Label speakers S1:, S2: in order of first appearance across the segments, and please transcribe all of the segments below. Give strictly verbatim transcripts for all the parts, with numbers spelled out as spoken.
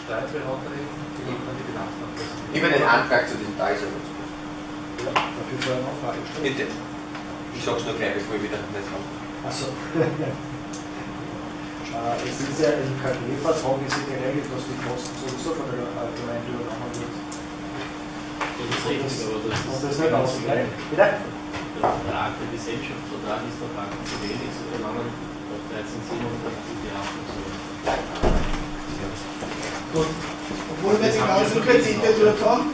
S1: Steuerberaterin, die dann die Bilanz noch präsentiert.
S2: Über den Antrag zu diesem Tagesordnungspunkt.
S3: Ja, dafür vorher noch Frage stellen.
S2: Bitte. Ich sag's nur gleich, bevor ich wieder nicht komme.
S3: Achso. Es ist ja im K G-Vertrag ist ja geregelt, dass die Kosten sowieso von der Gemeinde übernommen wird.
S1: Das ist richtig, aber das ist,
S3: und das ist nicht ausreichend. Bitte?
S1: Der Vertrag, der Gesellschaftsvertrag ist der Banken zu wenig, so verlangen auf dreizehn siebenundfünfzig die Haftung. Gut.
S4: Obwohl wir die ganzen Kredite dort haben.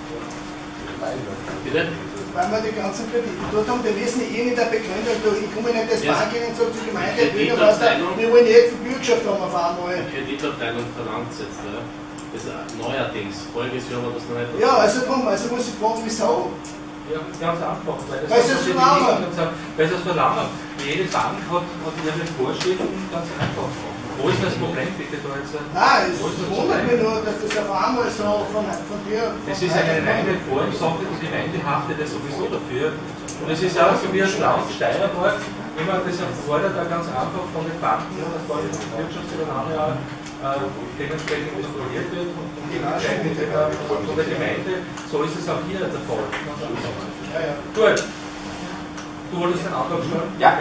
S1: Bitte?
S4: Weil wir die ganzen Kredite dort haben, die wissen eh nicht der Begründung, ich komme nicht als
S1: Ja.
S4: Bank hin und sage zur Gemeinde,
S1: Die
S4: was da,
S1: Kreditabteilung-
S4: wir wollen jetzt die Bürgschaft haben auf einmal.
S1: Die Kreditabteilung verlangt es jetzt. Ja. Das ist neuerdings. Voriges Jahr war das noch nicht.
S4: Ja, also drum, also muss ich fragen, wieso?
S5: Ja, ganz einfach. Weil
S4: Weil sie es verlangen.
S5: Weil sie es verlangen. Jede Bank hat, hat ihre Vorschriften ganz einfach. Wo ist das Problem bitte da jetzt?
S4: Nein, es
S5: Wo ist das
S4: wundert mich
S5: Problem?
S4: nur, dass das auf einmal so von, von dir...
S5: Das ist eine reine Formsache, die Gemeinde haftet ja sowieso dafür. Und es ist auch so wie ein Land Steiermark, wenn man das erfordert, auch ganz einfach von den Banken, dass da die Wirtschaftsübernahme auch äh, dementsprechend kontrolliert wird und die Entscheidung von der Gemeinde, so ist es auch hier der Fall.
S4: Ja, ja.
S5: Gut. Du wolltest den Antrag stellen?
S2: Ja.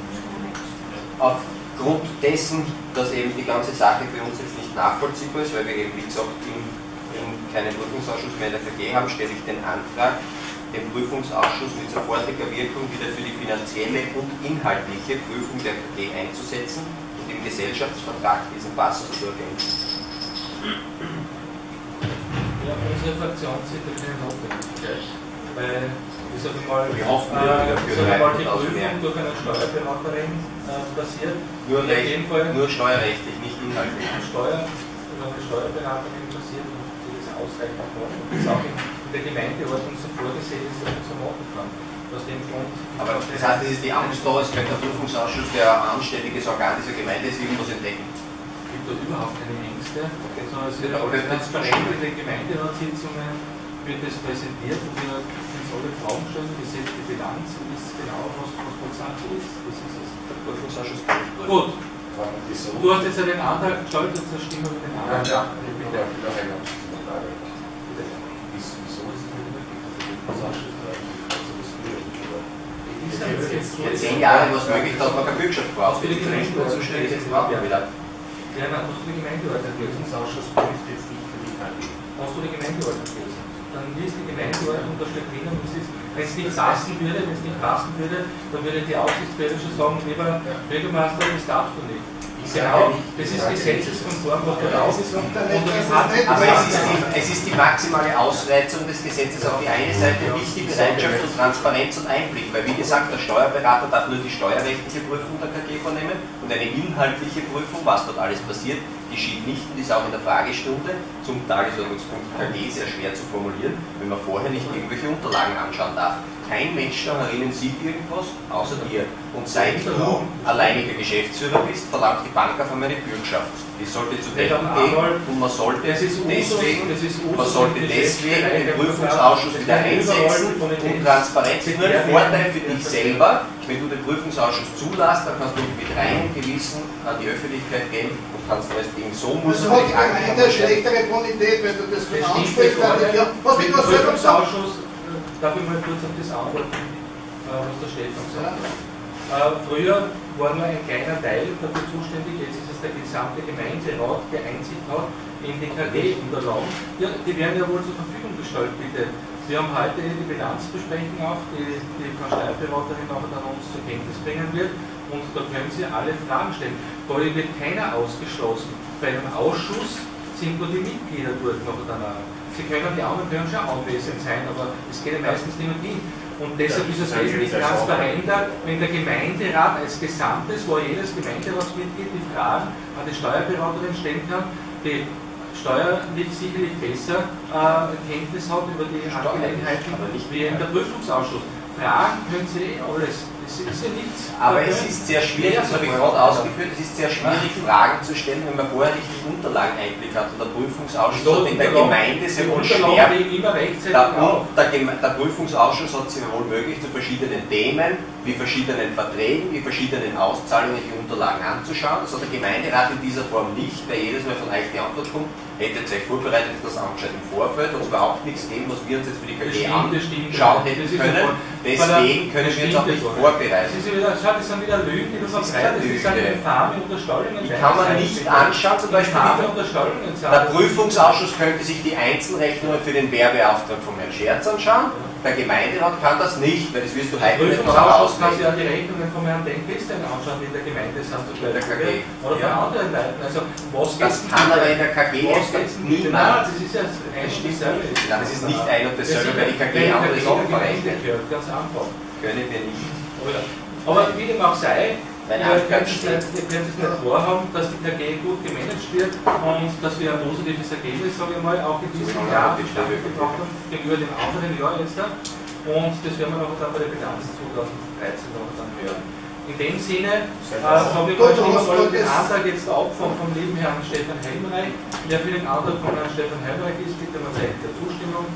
S2: Aufgrund dessen, dass eben die ganze Sache für uns jetzt nicht nachvollziehbar ist, weil wir eben, wie gesagt, in, in keinen Prüfungsausschuss mehr in der K G haben, stelle ich den Antrag, den Prüfungsausschuss mit sofortiger Wirkung wieder für die finanzielle und inhaltliche Prüfung der K G einzusetzen und im Gesellschaftsvertrag diesen Passus zu ergänzen.
S5: Ja, unsere Fraktion sieht da keine Notwendigkeit, weil, ich sage mal,
S2: Wir hoffen,
S5: äh,
S2: wir
S5: ich sage mal, die
S2: tausend mehr.
S5: Prüfung durch eine Steuerberaterin äh, passiert.
S2: Nur,
S5: in
S2: recht,
S5: jedem Fall
S2: nur steuerrechtlich, nicht inhaltlich.
S5: Steuer, über eine Steuerberaterin passiert und die das ausreichend macht und das auch in, in der Gemeindeordnung so vorgesehen ist, dass man so machen kann. Aus dem Grund.
S2: Aber das heißt, das ist die Angst da, es könnte der Prüfungsausschuss, der anständiges Organ dieser Gemeinde ist, irgendwas entdecken.
S5: Es gibt dort überhaupt keine Ängste, sondern es wird
S2: Ja,
S5: auch
S2: aber das-
S5: transparent in den Gemeinderatssitzungen wird das präsentiert und wir uns alle Fragen stellen, wie sieht die Bilanz und ist genau, was, was dort Sache ist. Das ist es.
S2: Der Prüfungsausschuss kann nicht prüfen.
S5: Gut, du hast jetzt einen Antrag gestellt, jetzt stimmen wir den Antrag.
S6: Ja,
S5: Bitte.
S2: Ja, zehn Jahre war es möglich, dass man keine Bürgschaft braucht.
S5: Für die Gemeinde
S2: so schnell ist jetzt brauchen wir wieder.
S5: Ja, nein, hast du die Gemeindeordnung gelesen?
S6: Prüfungsausschuss prüft jetzt nicht für die K G.
S5: Hast du die Gemeindeordnung gelesen? Dann liest die Gemeindeordnung, da steht drinnen, wenn es nicht passen würde, wenn es nicht passen würde, dann würde die Aufsichtsbehörde schon sagen, lieber Bürgermeister, das darfst du nicht. Genau, das ist gesetzeskonform, was da raus ist. Und das hat
S2: Aber es ist, die, es ist die maximale Ausreizung des Gesetzes auf die eine Seite nicht die Bereitschaft und Transparenz und Einblick, weil wie gesagt, der Steuerberater darf nur die steuerrechtliche Prüfung der K G vornehmen und eine inhaltliche Prüfung, was dort alles passiert, geschieht nicht und ist auch in der Fragestunde zum Tagesordnungspunkt K G sehr schwer zu formulieren, wenn man vorher nicht irgendwelche Unterlagen anschauen darf. Kein Mensch da herinnen sieht irgendwas, außer dir. Und seit du alleiniger Geschäftsführer bist, verlangt die Bank auf einmal eine Bürgschaft. Die sollte zu Decken gehen und man sollte deswegen, man sollte deswegen den Prüfungsausschuss wieder einsetzen und Transparenz ist nur ein Vorteil für dich selber. Wenn du den Prüfungsausschuss zulässt, dann kannst du mit reinem Gewissen an die Öffentlichkeit gehen und kannst das Ding so muss
S4: Also hat die Gemeinde eine schlechtere Bonität, wenn du das gut ansprichst. Hast du das selber gesagt?
S5: Darf ich mal kurz auf das antworten, was der Stefan sagt? Äh, früher war nur ein kleiner Teil dafür zuständig, jetzt ist es der gesamte Gemeinderat, der Einsicht hat in die K G-Unterlagen. Ja, die werden ja wohl zur Verfügung gestellt, bitte. Wir haben heute die Bilanzbesprechung auch, die die Frau Steuerberaterin nachher dann uns zur Kenntnis bringen wird. Und da können Sie alle Fragen stellen. Da wird keiner ausgeschlossen. Bei einem Ausschuss sind nur die Mitglieder dort nachher dann auch. Sie können, die anderen können schon anwesend sein, aber es geht ja meistens nicht um die. Und deshalb ist es wesentlich transparenter, wenn der Gemeinderat als Gesamtes, wo jedes Gemeinderatsmitglied die Fragen an die Steuerberaterin stellen kann, die steuerlich sicherlich besser äh, Kenntnis hat über die Angelegenheiten wie in der Prüfungsausschuss. Fragen können Sie eh alles. Das ist ja nichts.
S2: Aber es ist sehr schwierig, das habe ich gerade ausgeführt, es ist sehr schwierig, Fragen zu stellen, wenn man vorher nicht die Unterlageneinblick hat. Und der Prüfungsausschuss hat in der Gemeinde sehr wohl schwer. Der, der, der Prüfungsausschuss hat sehr wohl möglich zu verschiedenen Themen wie verschiedenen Verträgen, wie verschiedenen Auszahlungen die Unterlagen anzuschauen. Das hat der Gemeinderat in dieser Form nicht, weil jedes Mal von euch die Antwort kommt, hättet ihr euch vorbereitet, das angeschaut im Vorfeld und überhaupt nichts geben, was wir uns jetzt für die K G anschauen hätten können. Deswegen können wir uns auch nicht vorbereiten.
S5: Das ist wieder, schau, das sind wieder Lügen, die du verbreitest, das sind infame Unterstellungen.
S2: Die kann man nicht anschauen, zum Beispiel der Prüfungsausschuss könnte sich die Einzelrechnungen für den Werbeauftrag von Herrn Scherz anschauen. Der Gemeinderat kann das nicht, weil das wirst du heute nicht noch
S5: Prüfungsausschuss kann sich ja die Rechnungen von Herrn Denkfesten anschauen, die in der Gemeinde sind, zum Beispiel. Oder von anderen Leuten. Also, was
S2: das kann aber in der K G
S5: niemand. Nein, das ist ja ein und dasselbe.
S2: Nein, das ist nicht ein und dasselbe, weil die K G andere Sachen verrechnet.
S5: Ganz einfach.
S2: Können wir nicht.
S5: Aber wie dem auch sei, wir können es nicht, nicht vorhaben, dass die K G gut gemanagt wird und dass wir ein positives Ergebnis, sage ich mal, auch in diesem Jahr zustande gebracht haben, gegenüber dem anderen Jahr jetzt. Und das werden wir noch dann bei der Bilanz zweitausenddreizehn noch dann hören. In dem Sinne äh, habe ich mal schon den Antrag jetzt ab vom, vom lieben Herrn Stefan Helmreich. Wer für den Antrag von Herrn Stefan Helmreich ist, bitte mal Zeichen der Zustimmung.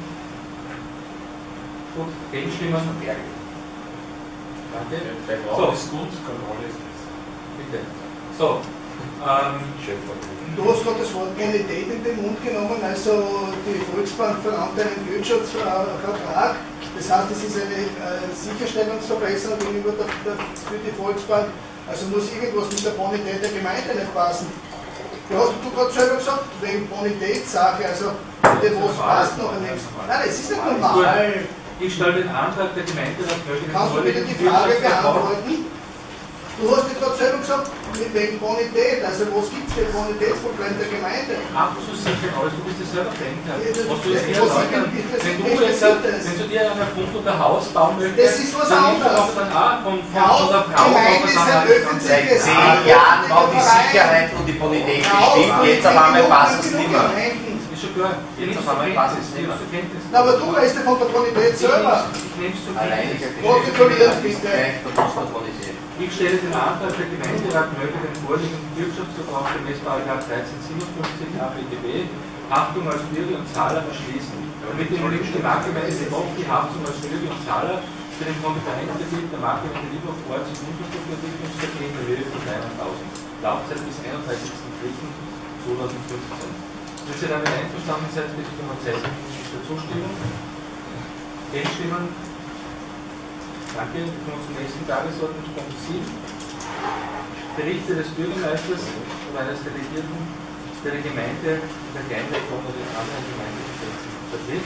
S5: Gut, Gegenstimmen. Danke. So, ist gut, Kontrolle ist das. Bitte. So, ähm,
S4: du hast gerade das Wort Bonität in den Mund genommen, also die Volksbank verlangt einen Wirtschaftsvertrag. Das heißt, es ist eine äh, Sicherstellungsverbesserung gegenüber der, der, für die Volksbank. Also muss irgendwas mit der Bonität der Gemeinde nicht passen. Du hast du gerade selber gesagt, wegen Bonitätssache, also bitte, was passt noch nichts. Nein, es ist nicht normal.
S5: Ich stelle den Antrag der Gemeinderat.
S4: Kannst du bitte die Frage beantworten? Du hast nicht gerade selber gesagt, wegen Bonität, also was gibt es für Bonitätsprobleme der Gemeinde?
S5: Abzusichern, alles, du bist es selber denken.
S4: Ja,
S5: Was du jetzt nicht erläutern, wenn du jetzt, wenn du dir einen Grund unter Haus bauen möchtest,
S4: das ist was
S5: dann nimmst du
S4: anderes.
S5: auch dann auch von, von,
S4: Ja,
S5: von der Frau.
S4: Gemeinde ist ein öffentliches
S2: Seit zehn Jahren war die Sicherheit und die Bonität bestimmt, jetzt auf einmal passt es nicht mehr.
S5: Ist schon klar.
S2: Jetzt auf einmal passt es nicht mehr.
S4: Na, aber du weißt ja von der Bonität selber.
S5: Ich nehme es zur
S2: Alleiniger
S5: Kenntnis.
S4: Protokolliert bitte.
S5: Ich stelle den Antrag, der Gemeinderat möge den vorliegenden Wirtschaftsvertrag gemäß Paragraph dreizehn siebenundfünfzig A B G B Haftung als Bürger und Zahler beschließen. Mit dem Wunsch der Marktgemeinde auch die Haftung als Bürger und Zahler für den Konkurrenzbetrieb der Marktgemeinde Lieberhof Orts- und Infrastrukturentwicklungsverträge in Höhe von dreihunderttausend. Laufzeit bis einunddreißigsten dritten zweitausendfünfzehn. Wenn Sie damit einverstanden seid, bitte ich um ein Zeichen der Zustimmung. Gegenstimmen. Danke. Wir kommen zum nächsten Tagesordnungspunkt sieben. Berichte des Bürgermeisters oder eines Delegierten, der die Gemeinde in der Kleinregion oder in anderen Gemeindegesetzen vertritt.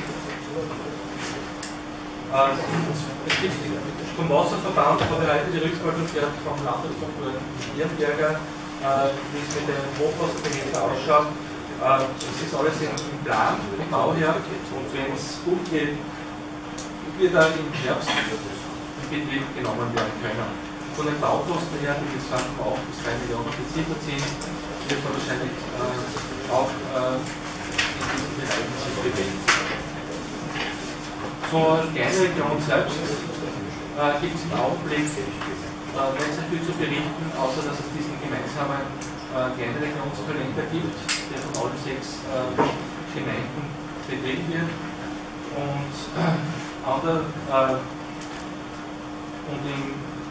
S5: Äh, es gibt vom Wasserverband vorbereitet die Rückmeldung vom Landeskonkurrenten Nürnberger, äh, wie es mit dem Hochwasserbehälter ausschaut. Äh, es ist alles im Plan, im Baujahr, und wenn es gut geht, wird er im Herbst in Betrieb genommen werden können. Von den Baukosten her, die jetzt zwei Komma acht bis drei Millionen beziffert sind, wird man wahrscheinlich äh, auch äh, in diesen Bereichen sich bewegen. Zur Kleinregion selbst äh, gibt es im Augenblick äh, nicht sehr viel zu berichten, außer dass es diesen gemeinsamen äh, Kleinregionskalender gibt, der von allen sechs äh, Gemeinden betrieben wird. Und äh, andere äh, und in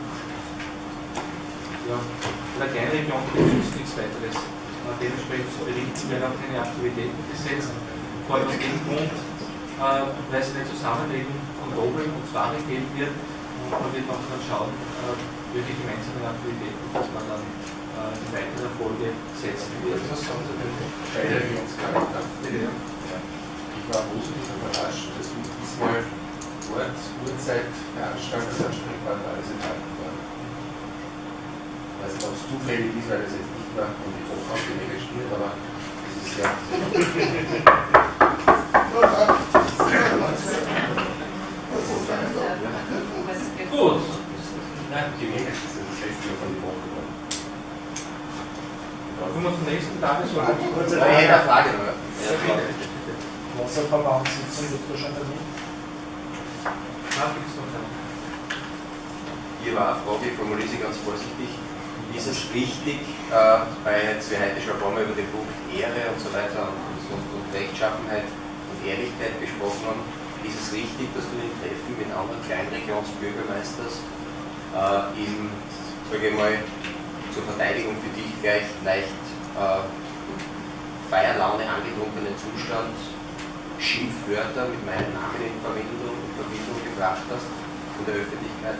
S5: ja, der Kleinregion gibt es nichts weiteres. Äh, dementsprechend zu berichten werden auch keine Aktivitäten gesetzt. Vor allem aus dem Grund, äh, weil es eine Zusammenlegung von Dobeln und Zwaring geben wird. Und man wird auch dann schauen, äh, welche gemeinsamen Aktivitäten dass man dann äh, in weiterer Folge setzen wird.
S6: Was haben Sie denn Kleinregionscharakter? Ich war positiv überrascht, dass wir diesmal Ort, Uhrzeit, Veranstalter, Ansprechpartner alles enthalten worden. Ich weiß nicht, ob es zufällig ist, weil das jetzt nicht war und die Hochhausgänge registriert, aber das ist ja.
S5: Gut.
S6: Nein, die Wege ist das letzte Jahr von die Woche geworden.
S5: Kommen wir zum nächsten Tagesordnungspunkt.
S2: Ich hätte eine Frage.
S3: Wasserverbandssitzung wird wahrscheinlich nicht.
S2: Hier war eine Frage, ich formuliere sie ganz vorsichtig. Ist es richtig, äh, weil jetzt wir heute schon ein paar Mal über den Punkt Ehre und so weiter und, und, und Rechtschaffenheit und Ehrlichkeit gesprochen haben, ist es richtig, dass du in Treffen mit anderen Kleinregionsbürgermeisters äh, im, sage ich mal, zur Verteidigung für dich gleich leicht äh, Feierlaune angetrunkenen Zustand Schimpfwörter mit meinem Namen in Verbindung, in Verbindung gebracht hast in der Öffentlichkeit.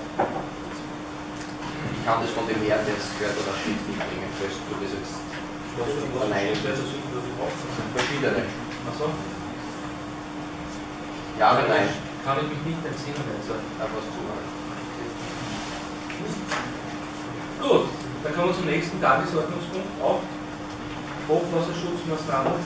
S2: Ich kann das von dem Herrn, der es gehört oder Schrift nicht bringen, falls du das jetzt verneinen willst. Verschiedene.
S5: Achso?
S2: Ja oder nein?
S5: Kann ich mich nicht entsinnen, also.
S2: Aber was zuhören.
S5: Gut, dann kommen wir zum nächsten Tagesordnungspunkt, acht. Hochwasserschutzmaßnahmen.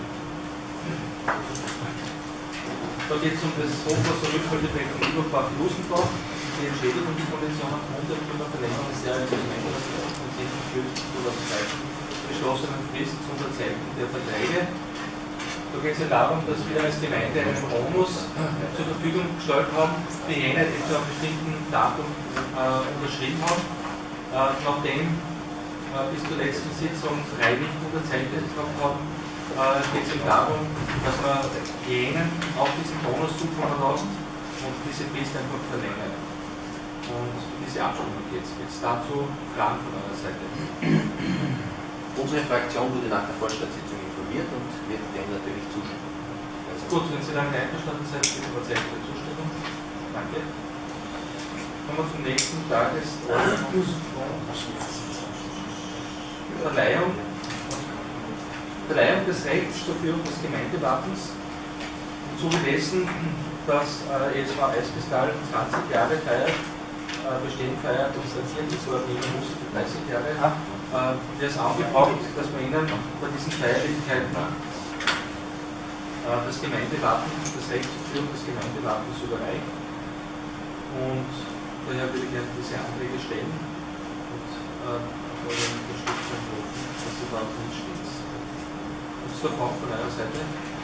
S5: Da geht es um das Hochwasserrückhaltebecken Überbach-Lusenbach, die Entschädigungskonvention aufgrund der Klimaverlängerung des Jahresgemeinderatslosens vom zehnten fünften zweitausenddreizehn beschlossenen Frist zur Unterzeichnung der Verträge. Da geht es ja darum, dass wir als Gemeinde einen Bonus zur Verfügung gestellt haben für jene, die zu einem bestimmten Datum äh, unterschrieben haben. Äh, nachdem äh, bis zur letzten Sitzung drei nicht unterzeichnet haben, äh, geht es eben darum, dass wir jenen auch diesen Bonus zukommen lassen und diese Frist einfach verlängern. Und diese Abstimmung geht es. Jetzt dazu Fragen von eurer Seite.
S2: Unsere Fraktion wurde nach der Vorstandssitzung informiert und wird dem natürlich zustimmen. Also
S5: gut, wenn Sie damit einverstanden sind, bitte verzeichnen der Zustimmung. Danke. Kommen wir zum nächsten Tagesordnungspunkt. Verleihung. Verleihung des Rechts zur Führung des Gemeindewappens. Im Zuge dessen, dass äh, E S V Eiskristall zwanzig Jahre feiert, äh, bestehen feiert und statiert ist, oder nehmen muss für dreißig Jahre, äh, wird es angebracht, dass man ihnen bei diesen Feierlichkeiten äh, das Gemeindewappen, das Recht zur Führung des Gemeindewappens überreicht. Und daher würde ich gerne diese Anträge stellen und äh, auf eure Unterstützung hoffen, dass sie da drin steht. Gibt es da Fragen von eurer Seite?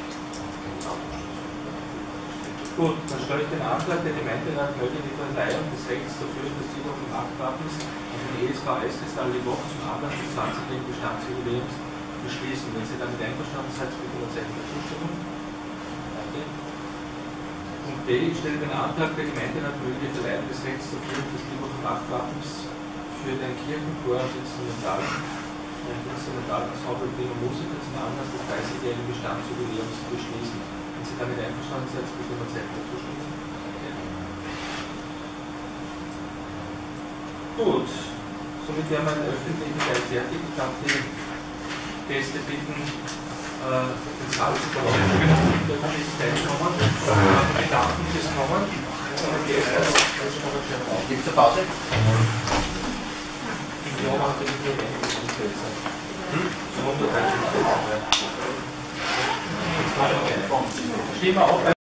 S5: Gut, dann stelle ich den Antrag, der Gemeinderat möge die Verleihung des Rechts zur Führung des Siebten Machtwappens an den E S V Eiskristall die Woche zum Anlass des zwanzigjährigen Bestandsjubiläums beschließen. Wenn Sie damit einverstanden seid, bitte um Zeichen der Zustimmung. Danke. Punkt B. Ich stelle den Antrag, der Gemeinderat möge die Verleihung des Rechts zur Führung des Siebten Machtwappens für den Kirchenchor und Instrumental und Instrumentalensemble Prima Musiker zum Anlass des dreißigjährigen Bestandsjubiläums beschließen. Wenn Sie damit einverstanden sind, bitte um Zeichen der Zustimmung. Gut, somit wären wir in der öffentlichen Teil fertig. Ich darf die Gäste bitten, äh, den Saal zu verlassen, wenn das in der öffentlichen Teil kommen. Wir danken fürs Kommen.
S2: gibt es eine Pause?
S5: Ja, man kann nicht mehr hm? So hundertdreißig. Stehen wir auf.